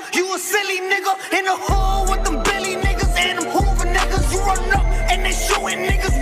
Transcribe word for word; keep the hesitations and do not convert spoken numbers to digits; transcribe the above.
you a silly nigga. In the hood with them Billy niggas and them Hoover niggas. You run up and they shooting niggas.